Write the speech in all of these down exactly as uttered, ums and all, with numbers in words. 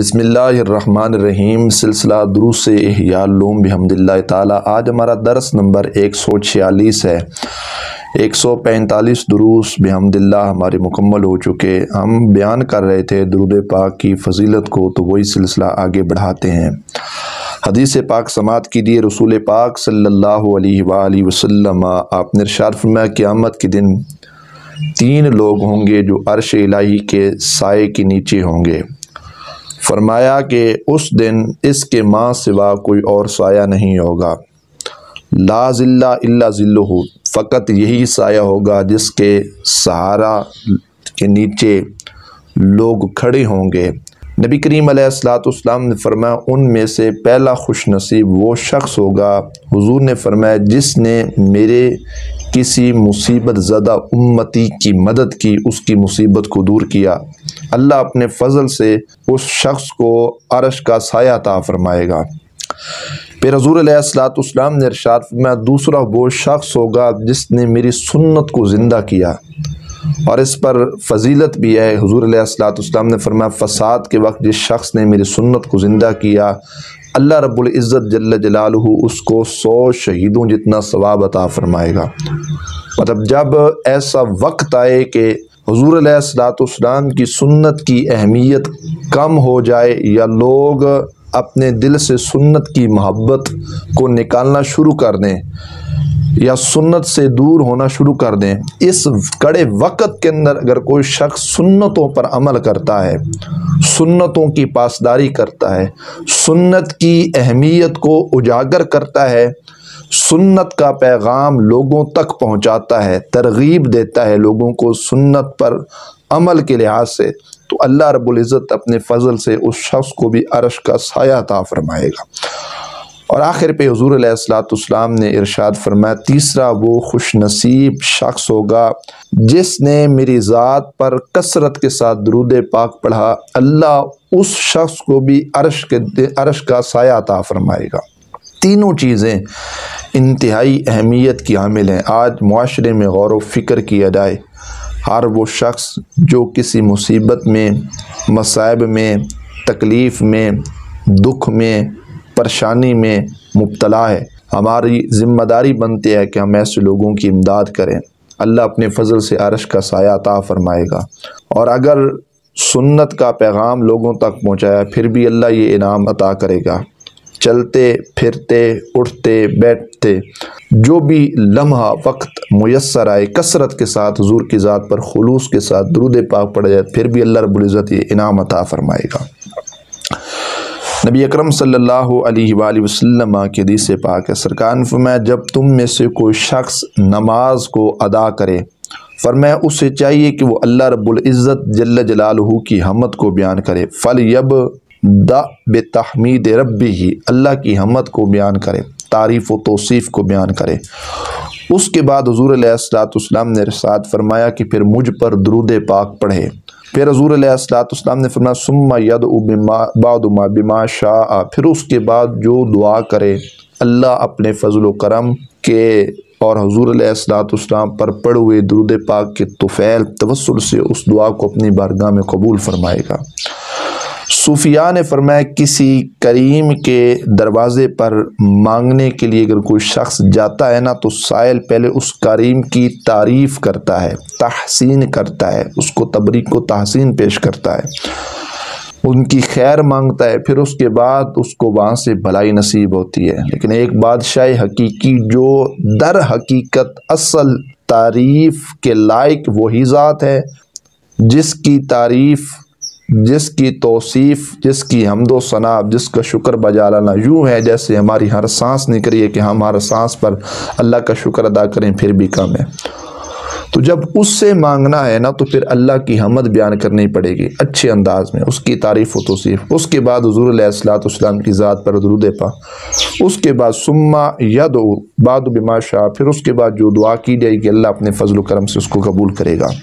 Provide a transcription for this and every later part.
بسم اللہ الرحمن الرحیم۔ سلسلہ دروس احیاء العلوم بحمد اللہ تعالی۔ آج ہمارا درس نمبر ایک سو چھیالیس ہے۔ ایک سو پینتالیس دروس بحمد اللہ ہمارے مکمل ہو چکے۔ ہم بیان کر رہے تھے درود پاک کی فضیلت کو، تو وہی سلسلہ آگے بڑھاتے ہیں۔ حدیث پاک سماعت کیجیے۔ رسول پاک صلی اللہ علیہ وآلہ وسلم آپ نے ارشاد فرمایا، قیامت کے دن تین لوگ ہوں گے جو عرش الہی کے سائے کے نیچے ہوں گے۔ فرمایا کہ اس دن اس کے ماں سوا کوئی اور سایہ نہیں ہوگا۔ لا ظل الا ظلہ، فقط یہی سایہ ہوگا جس کے سہارا کے نیچے لوگ کھڑے ہوں گے۔ نبی کریم علیہ الصلوۃ والسلام نے فرمایا ان میں سے پہلا خوش نصیب وہ شخص ہوگا، حضور نے فرمایا جس نے میرے کسی مصیبت زدہ امتی کی مدد کی، اس کی مصیبت کو دور کیا۔ اللہ اپنے فضل سے اس شخص کو عرش کا سایہ عطا فرمائے گا۔ پھر حضور علیہ الصلوۃ والسلام نے ارشاد فرمایا دوسرا وہ شخص ہوگا جس نے میری سنت کو زندہ کیا، اور اس پر فضیلت بھی ہے۔ حضور علیہ الصلوۃ والسلام نے فرمایا فساد کے وقت جس شخص نے میری سنت کو زندہ کیا، اللہ رب العزت جل جلالہ اس کو سو شہیدوں جتنا ثواب عطا فرمائے گا۔ مطلب جب ایسا وقت آئے کہ حضور علیہ الصلوۃ والسلام کی سنت کی اہمیت کم ہو جائے، یا لوگ اپنے دل سے سنت کی محبت کو نکالنا شروع کر دیں، یا سنت سے دور ہونا شروع کر دیں، اس کڑے وقت کے اندر اگر کوئی شخص سنتوں پر عمل کرتا ہے، سنتوں کی پاسداری کرتا ہے، سنت کی اہمیت کو اجاگر کرتا ہے، سنت کا پیغام لوگوں تک پہنچاتا ہے، ترغیب دیتا ہے لوگوں کو سنت پر عمل کے لحاظ سے، تو اللہ رب العزت اپنے فضل سے اس شخص کو بھی عرش کا سایہ عطا فرمائے گا۔ اور آخر پہ حضور علیہ الصلوۃ والسلام نے ارشاد فرمایا تیسرا وہ خوش نصیب شخص ہوگا جس نے میری ذات پر کثرت کے ساتھ درود پاک پڑھا، اللہ اس شخص کو بھی عرش کے عرش کا سایہ عطا فرمائے گا۔ تینوں چیزیں انتہائی اہمیت کی حامل ہیں۔ آج معاشرے میں غور و فکر کیا جائے، ہر وہ شخص جو کسی مصیبت میں، مصائب میں، تکلیف میں، دکھ میں، پریشانی میں مبتلا ہے، ہماری ذمہ داری بنتی ہے کہ ہم ایسے لوگوں کی امداد کریں۔ اللہ اپنے فضل سے عرش کا سایہ عطا فرمائے گا۔ اور اگر سنت کا پیغام لوگوں تک پہنچایا پھر بھی اللہ یہ انعام عطا کرے گا۔ چلتے پھرتے اٹھتے بیٹھتے جو بھی لمحہ وقت میسر آئے، کثرت کے ساتھ حضور کی ذات پر خلوص کے ساتھ درود پاک پڑھ جائے، پھر بھی اللہ رب العزت یہ انعام عطا فرمائے گا۔ نبی اکرم صلی اللہ علیہ وآلہ وسلم کی حدیث پاک ہے، سرکار نے فرمایا جب تم میں سے کوئی شخص نماز کو ادا کرے، فرمایا اسے چاہیے کہ وہ اللہ رب العزت جل جلالہ کی حمد کو بیان کرے، فَلْيَبْدَأْ بِتَحْمِيدِ رَبِّهِ، اللہ کی حمد کو بیان کرے، تعریف و توصیف کو بیان کرے۔ اس کے بعد حضور علیہ الصلوۃ والسلام نے ارشاد فرمایا کہ پھر مجھ پر درود پاک پڑھے۔ پھر حضور علیہ الصلوۃ والسلام نے فرمایا ثم يدعو بعد ما بما شاء، پھر اس کے بعد جو دعا کرے اللہ اپنے فضل و کرم کے اور حضور علیہ الصلوۃ والسلام پر پڑھے ہوئے درود پاک کے طفیل توسل سے اس دعا کو اپنی بارگاہ میں قبول فرمائے گا۔ صوفیاء نے فرمایا کسی کریم کے دروازے پر مانگنے کے لیے اگر کوئی شخص جاتا ہے نا، تو سائل پہلے اس کریم کی تعریف کرتا ہے، تحسین کرتا ہے، اس کو تبریک کو تحسین پیش کرتا ہے، ان کی خیر مانگتا ہے، پھر اس کے بعد اس کو وہاں سے بھلائی نصیب ہوتی ہے۔ لیکن ایک بادشاہ حقیقی جو در حقیقت اصل تعریف کے لائق وہی ذات ہے جس کی تعریف، جس کی توصیف، جس کی حمد و ثنا، جس کا شکر بجا لانا یوں ہے جیسے ہماری ہر سانس نکلی ہے کہ ہم ہر سانس پر اللہ کا شکر ادا کریں پھر بھی کم ہے۔ تو جب اس سے مانگنا ہے نا تو پھر اللہ کی حمد بیان کرنی پڑے گی اچھے انداز میں، اس کی تعریف و توصیف۔ اس کے بعد حضور علیہ الصلوۃ والسلام کی ذات پر درود پاک، اس کے بعد ثم يدعو بعد بما شاء، پھر اس کے بعد جو دعا کی جائے گی اللہ اپنے فضل و کرم سے اس کو قبول کرے گا۔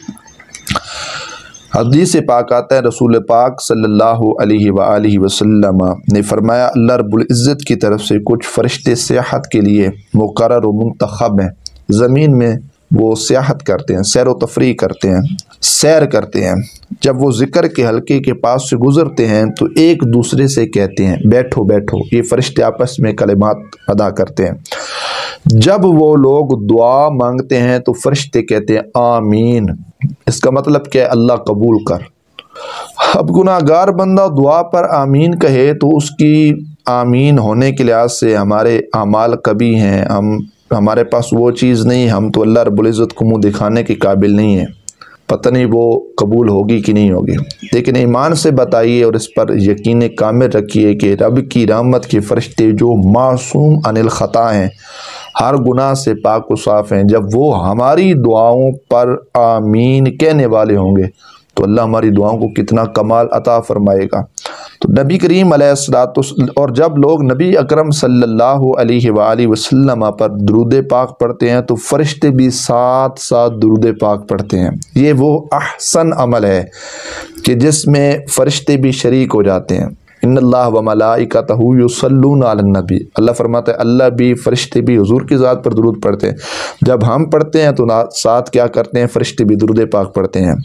حدیث پاک آتا ہے رسول پاک صلی اللہ علیہ وآلہ وسلم نے فرمایا اللہ رب العزت کی طرف سے کچھ فرشتے سیاحت کے لیے مقرر و منتخب ہیں، زمین میں وہ سیاحت کرتے ہیں، سیر و تفریح کرتے ہیں، سیر کرتے ہیں، جب وہ ذکر کے حلقے کے پاس سے گزرتے ہیں تو ایک دوسرے سے کہتے ہیں بیٹھو بیٹھو، یہ فرشتے آپس میں کلمات ادا کرتے ہیں۔ جب وہ لوگ دعا مانگتے ہیں تو فرشتے کہتے ہیں آمین، اس کا مطلب کیا ہے؟ اللہ قبول کر۔ اب گناہ گار بندہ دعا پر آمین کہے تو اس کی آمین ہونے کے لحاظ سے ہمارے اعمال کبھی ہیں، ہم ہمارے پاس وہ چیز نہیں، ہم تو اللہ رب العزت کو منہ دکھانے کے قابل نہیں ہیں، پتہ نہیں وہ قبول ہوگی کہ نہیں ہوگی۔ لیکن ایمان سے بتائیے اور اس پر یقین کامل رکھیے کہ رب کی رحمت کے فرشتے جو معصوم عن الخطا ہیں، ہر گناہ سے پاک و صاف ہیں، جب وہ ہماری دعاؤں پر آمین کہنے والے ہوں گے تو اللہ ہماری دعاؤں کو کتنا کمال عطا فرمائے گا۔ تو نبی کریم علیہ السلام، اور جب لوگ نبی اکرم صلی اللہ علیہ وآلہ وسلم پر درود پاک پڑھتے ہیں تو فرشتے بھی ساتھ ساتھ درود پاک پڑھتے ہیں۔ یہ وہ احسن عمل ہے کہ جس میں فرشتے بھی شریک ہو جاتے ہیں۔ ان اللہ و ملائکتہ یصلون علی النبی، اللہ فرماتا ہے اللہ بھی فرشتے بھی حضور کی ذات پر درود پڑھتے ہیں۔ جب ہم پڑھتے ہیں تو ساتھ کیا کرتے ہیں؟ فرشتے بھی درود پاک پڑھتے ہیں۔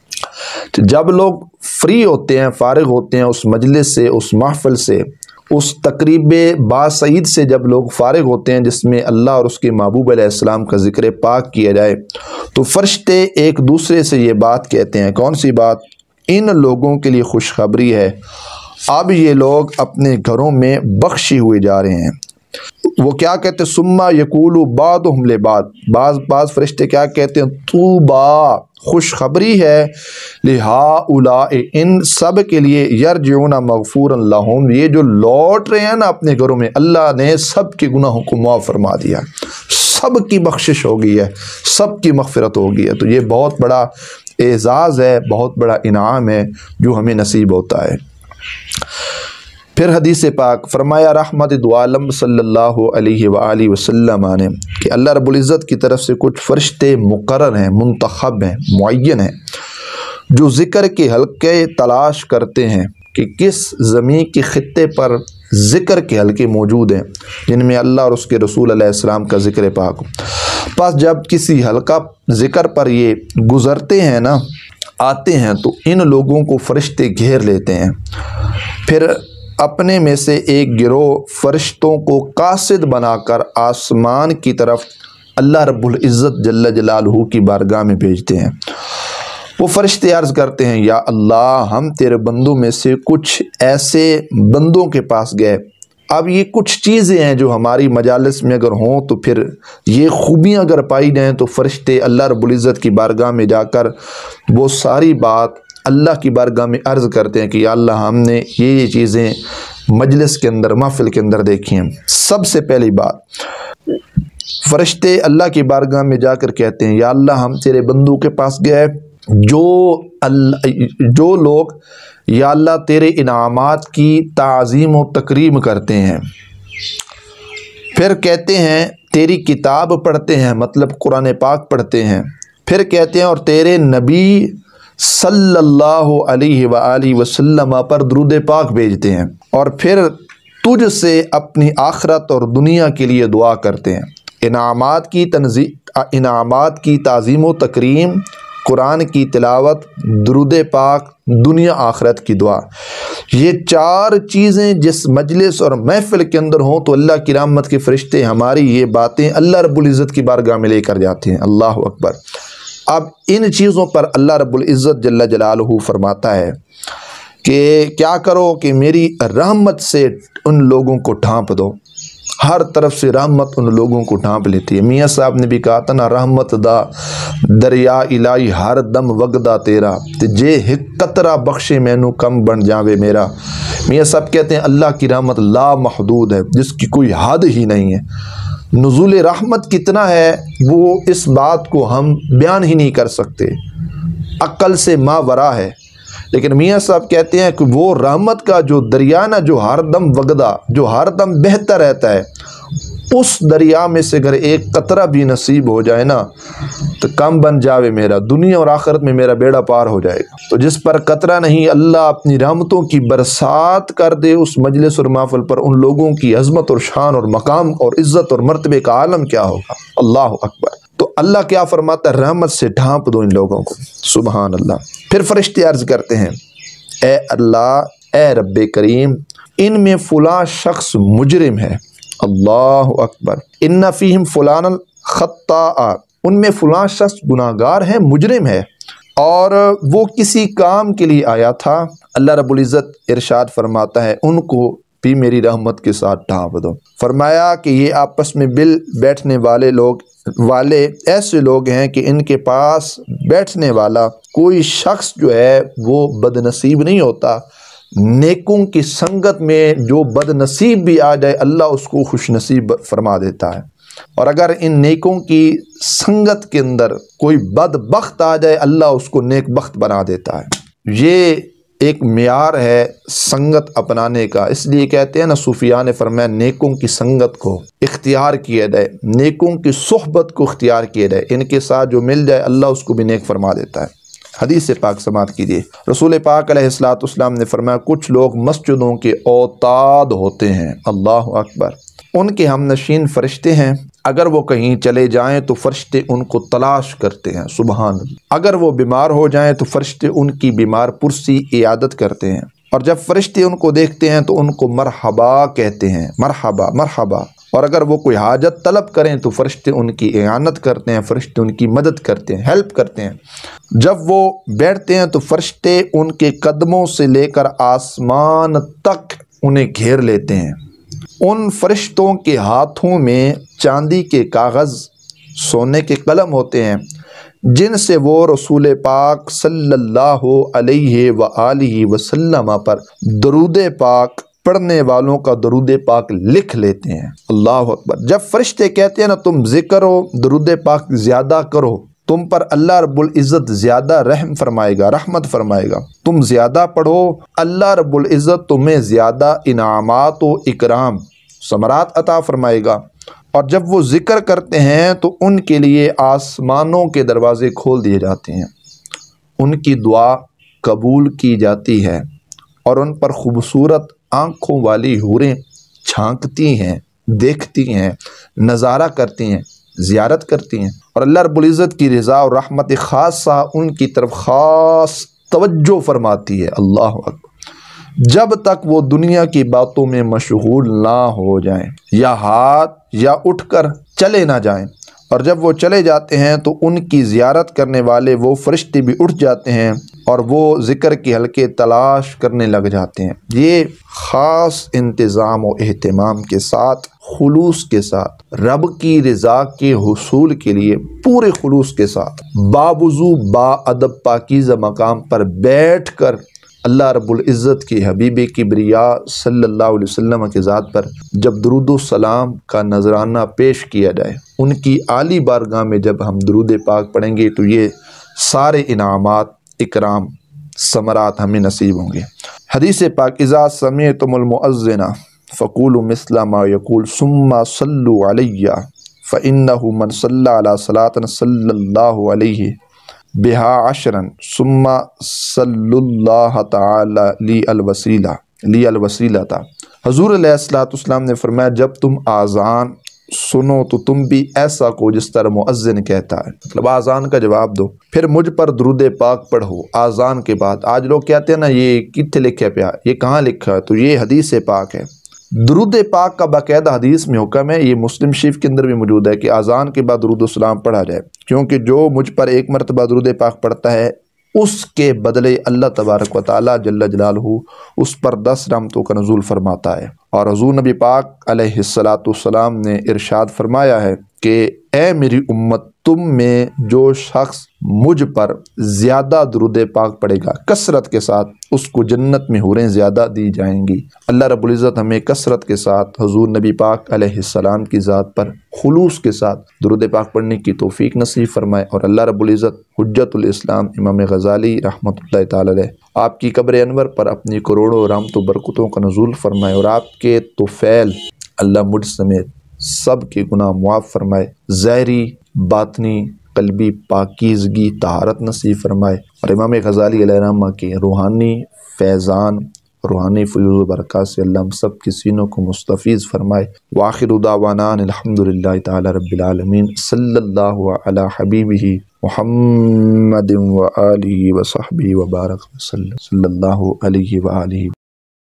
جب لوگ فری ہوتے ہیں، فارغ ہوتے ہیں اس مجلس سے، اس محفل سے، اس تقریب باسعید سے، جب لوگ فارغ ہوتے ہیں جس میں اللہ اور اس کے محبوب علیہ السلام کا ذکر پاک کیا جائے، تو فرشتے ایک دوسرے سے یہ بات کہتے ہیں۔ کون سی بات؟ ان لوگوں کے لیے خوشخبری ہے، اب یہ لوگ اپنے گھروں میں بخشے ہوئے جا رہے ہیں۔ وہ کیا کہتے ہیں؟ سما یقولو بعضہم لبعض، بعض بعض فرشتے کیا کہتے ہیں؟ طوبیٰ، خوشخبری ہے، لہؤلاء، ان سب کے لیے، یرجعون مغفورا لہم، یہ جو لوٹ رہے ہیں نا اپنے گھروں میں، اللہ نے سب کے گناہوں کو معاف فرما دیا، سب کی بخشش ہو گئی ہے، سب کی مغفرت ہو گئی ہے۔ تو یہ بہت بڑا اعزاز ہے، بہت بڑا انعام ہے جو ہمیں نصیب ہوتا ہے۔ پھر حدیث پاک فرمایا رحمت دو عالم صلی اللہ علیہ وآلہ وسلم نے کہ اللہ رب العزت کی طرف سے کچھ فرشتے مقرر ہیں، منتخب ہیں، معین ہیں، جو ذکر کے حلقے تلاش کرتے ہیں کہ کس زمین کے خطے پر ذکر کے حلقے موجود ہیں جن میں اللہ اور اس کے رسول علیہ السلام کا ذکر پاک ہو۔ پس جب کسی حلقہ ذکر پر یہ گزرتے ہیں نا، آتے ہیں، تو ان لوگوں کو فرشتے گھیر لیتے ہیں، پھر اپنے میں سے ایک گروہ فرشتوں کو قاصد بنا کر آسمان کی طرف اللہ رب العزت جل جلالہ کی بارگاہ میں بھیجتے ہیں۔ وہ فرشتے عرض کرتے ہیں یا اللہ، ہم تیرے بندوں میں سے کچھ ایسے بندوں کے پاس گئے، اب یہ کچھ چیزیں ہیں جو ہماری مجالس میں اگر ہوں تو پھر یہ خوبیاں اگر پائی جائیں تو فرشتے اللہ رب العزت کی بارگاہ میں جا کر وہ ساری بات اللہ کی بارگاہ میں عرض کرتے ہیں کہ یا اللہ، ہم نے یہ یہ چیزیں مجلس کے اندر، محفل کے اندر دیکھی ہیں۔ سب سے پہلی بات، فرشتے اللہ کی بارگاہ میں جا کر کہتے ہیں یا اللہ، ہم تیرے بندوں کے پاس گئے جو اللہ جو لوگ یا اللہ تیرے انعامات کی تعظیم و تکریم کرتے ہیں، پھر کہتے ہیں تیری کتاب پڑھتے ہیں، مطلب قرآن پاک پڑھتے ہیں، پھر کہتے ہیں اور تیرے نبی صلی اللہ علیہ وآلہ وسلم پر درود پاک بھیجتے ہیں، اور پھر تجھ سے اپنی آخرت اور دنیا کے لیے دعا کرتے ہیں۔ انعامات کی تنظیم انعامات کی تعظیم و تکریم، قرآن کی تلاوت، درود پاک، دنیا آخرت کی دعا، یہ چار چیزیں جس مجلس اور محفل کے اندر ہوں تو اللہ کی رحمت کے فرشتے ہماری یہ باتیں اللہ رب العزت کی بارگاہ میں لے کر جاتے ہیں۔ اللہ اکبر۔ اب ان چیزوں پر اللہ رب العزت جل جلالہ فرماتا ہے کہ کیا کرو کہ میری رحمت سے ان لوگوں کو ڈھانپ دو، ہر طرف سے رحمت ان لوگوں کو ڈھانپ لیتی ہے۔ میاں صاحب نے بھی کہا تھا نا، رحمت دا دریا الہی ہر دم وگدا تیرا، تے جے ہک قطرہ بخشے مینو کم بن جاوے میرا۔ میاں صاحب کہتے ہیں اللہ کی رحمت لا محدود ہے، جس کی کوئی حد ہی نہیں ہے۔ نزول رحمت کتنا ہے وہ اس بات کو ہم بیان ہی نہیں کر سکتے، عقل سے ماورا ہے۔ لیکن میاں صاحب کہتے ہیں کہ وہ رحمت کا جو دریا نا، جو ہر دم وگدا، جو ہر دم بہتا رہتا ہے، اس دریا میں سے اگر ایک قطرہ بھی نصیب ہو جائے نا تو کم بن جاوے میرا، دنیا اور آخرت میں میرا بیڑا پار ہو جائے گا۔ تو جس پر قطرہ نہیں، اللہ اپنی رحمتوں کی برسات کر دے اس مجلس اور محفل پر، ان لوگوں کی عظمت اور شان اور مقام اور عزت اور مرتبے کا عالم کیا ہوگا۔ اللہ اکبر۔ تو اللہ کیا فرماتا ہے؟ رحمت سے ڈھانپ دو ان لوگوں کو۔ سبحان اللہ۔ پھر فرشتے عرض کرتے ہیں اے اللہ، اے رب کریم، ان میں فلاں شخص مجرم ہے۔ اللہ اکبر۔ ان فیہم فلان الخطاء، ان میں فلاں شخص گناہگار ہے، مجرم ہے، اور وہ کسی کام کے لیے آیا تھا۔ اللہ رب العزت ارشاد فرماتا ہے ان کو بھی میری رحمت کے ساتھ ڈھانپ دو۔ فرمایا کہ یہ آپس میں بل بیٹھنے والے لوگ والے ایسے لوگ ہیں کہ ان کے پاس بیٹھنے والا کوئی شخص جو ہے وہ بد نصیب نہیں ہوتا۔ نیکوں کی سنگت میں جو بد نصیب بھی آ جائے اللہ اس کو خوش نصیب فرما دیتا ہے، اور اگر ان نیکوں کی سنگت کے اندر کوئی بد بخت آ جائے اللہ اس کو نیک بخت بنا دیتا ہے۔ یہ ایک معیار ہے سنگت اپنانے کا، اس لیے کہتے ہیں نا صوفیاء نے فرمایا نیکوں کی سنگت کو اختیار کیا جائے، نیکوں کی صحبت کو اختیار کیا جائے، ان کے ساتھ جو مل جائے اللہ اس کو بھی نیک فرما دیتا ہے۔ حدیث پاک سماعت کیجیے، رسول پاک علیہ الصلوۃ والسلام نے فرمایا کچھ لوگ مسجدوں کے اوتاد ہوتے ہیں، اللہ اکبر، ان کے ہم نشین فرشتے ہیں، اگر وہ کہیں چلے جائیں تو فرشتے ان کو تلاش کرتے ہیں، سبحان اللہ، اگر وہ بیمار ہو جائیں تو فرشتے ان کی بیمار پرسی عیادت کرتے ہیں، اور جب فرشتے ان کو دیکھتے ہیں تو ان کو مرحبا کہتے ہیں، مرحبا مرحبا، اور اگر وہ کوئی حاجت طلب کریں تو فرشتے ان کی اعانت کرتے ہیں، فرشتے ان کی مدد کرتے ہیں، ہیلپ کرتے ہیں۔ جب وہ بیٹھتے ہیں تو فرشتے ان کے قدموں سے لے کر آسمان تک انہیں گھیر لیتے ہیں۔ ان فرشتوں کے ہاتھوں میں چاندی کے کاغذ، سونے کے قلم ہوتے ہیں، جن سے وہ رسول پاک صلی اللہ علیہ وآلہ وسلم پر درود پاک پڑھنے والوں کا درود پاک لکھ لیتے ہیں، اللہ اکبر۔ جب فرشتے کہتے ہیں نا تم ذکر و درود پاک زیادہ کرو، تم پر اللہ رب العزت زیادہ رحم فرمائے گا، رحمت فرمائے گا، تم زیادہ پڑھو، اللہ رب العزت تمہیں زیادہ انعامات و اکرام ثمرات عطا فرمائے گا۔ اور جب وہ ذکر کرتے ہیں تو ان کے لیے آسمانوں کے دروازے کھول دیے جاتے ہیں، ان کی دعا قبول کی جاتی ہے، اور ان پر خوبصورت آنکھوں والی حوریں جھانکتی ہیں، دیکھتی ہیں، نظارہ کرتی ہیں، زیارت کرتی ہیں، اور اللہ رب العزت کی رضا اور رحمت خاصہ ان کی طرف خاص توجہ فرماتی ہے، اللہ اکبر، جب تک وہ دنیا کی باتوں میں مشغول نہ ہو جائیں یا ہاتھ یا اٹھ کر چلے نہ جائیں، اور جب وہ چلے جاتے ہیں تو ان کی زیارت کرنے والے وہ فرشتے بھی اٹھ جاتے ہیں اور وہ ذکر کے حلقے تلاش کرنے لگ جاتے ہیں۔ یہ خاص انتظام و اہتمام کے ساتھ، خلوص کے ساتھ، رب کی رضا کے حصول کے لیے پورے خلوص کے ساتھ باوضو با ادب پاکیزہ مقام پر بیٹھ کر اللہ رب العزت کی حبیب کبریا صلی اللہ علیہ وسلم کے ذات پر جب درود و سلام کا نذرانہ پیش کیا جائے، ان کی عالی بارگاہ میں جب ہم درود پاک پڑھیں گے تو یہ سارے انعامات، اکرام، ثمرات ہمیں نصیب ہوں گے۔ حدیث پاک اذا سمعتم المؤذن فقولوا مثل ما يقول ثم صلوا علی فإنه من صلی علی صلاة صلی اللہ علیہ بها عشرا ثم صلی اللہ تعالی لی الوسیلہ لی الوسیلہ تھا۔ حضور علیہ الصلوۃ والسلام نے فرمایا جب تم آذان سنو تو تم بھی ایسا کو جس طرح مؤذن کہتا ہے، مطلب آذان کا جواب دو، پھر مجھ پر درود پاک پڑھو آذان کے بعد۔ آج لوگ کہتے ہیں نا یہ کتنے لکھا پیا، یہ کہاں لکھا ہے؟ تو یہ حدیث پاک ہے۔ درود پاک کا باقاعدہ حدیث میں حکم ہے، یہ مسلم شریف کے اندر بھی موجود ہے کہ آذان کے بعد درود السلام پڑھا جائے، کیونکہ جو مجھ پر ایک مرتبہ درود پاک پڑھتا ہے اس کے بدلے اللہ تبارک و تعالیٰ جل جلالہ اس پر دس رحمتوں کا نزول فرماتا ہے۔ اور حضور نبی پاک علیہ الصلاۃ والسلام نے ارشاد فرمایا ہے کہ اے میری امت، تم میں جو شخص مجھ پر زیادہ درود پاک پڑھے گا کثرت کے ساتھ، اس کو جنت میں حوریں زیادہ دی جائیں گی۔ اللہ رب العزت ہمیں کثرت کے ساتھ حضور نبی پاک علیہ السلام کی ذات پر خلوص کے ساتھ درود پاک پڑھنے کی توفیق نصیب فرمائے، اور اللہ رب العزت حجت الاسلام امام غزالی رحمۃ اللہ تعالی علیہ آپ کی قبر انور پر اپنی کروڑوں رحمت و برکتوں کا نزول فرمائے، اور آپ کے طفیل اللہ مجھ سمیت سب کے گناہ معاف فرمائے، ظاہری باطنی قلبی پاکیزگی طہارت نصیب فرمائے، اور امام غزالی علیہ الرحمہ کے روحانی فیضان روحانی فیوز و برکات سے اللہ ہم سب کی سینوں کو مستفیض فرمائے۔ وآخر دعوانا الحمدللہ تعالی رب العالمین، صلی اللہ علی حبیبہ محمد و آلہ و صحبہ وبارک وسلم، صلی اللہ علیہ وآلہ